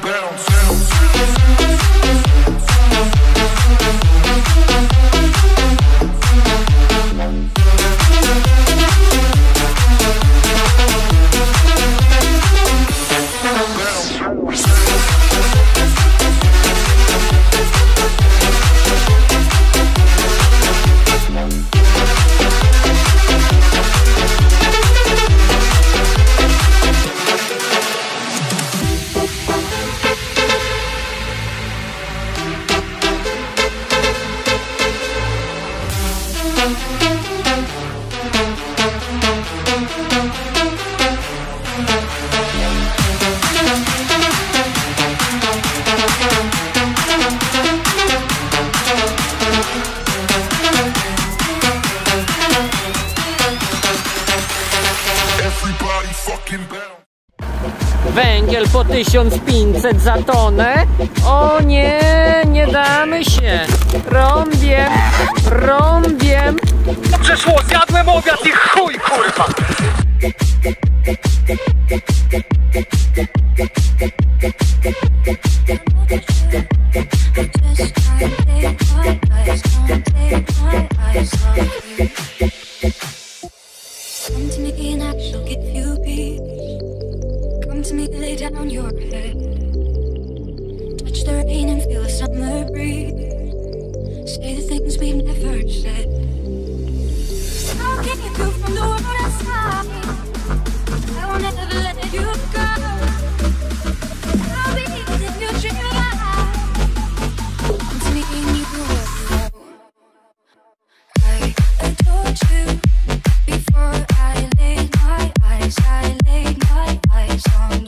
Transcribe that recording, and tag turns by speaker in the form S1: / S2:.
S1: Węgiel po 1500 za tonę? O nie, nie damy się. Rąbiem, rąbiem.
S2: Przeszło, zjadłem obiad i chuj, kurwa.
S3: Come to me and I shall give you peace. Come to me, lay down your head. Touch the rain and feel the summer breeze. Say the things we've never said. I'll get you through from the world outside. I won't ever let you go. I'll be in your dream life. Come to me and you will know. I told you before I laid my eyes on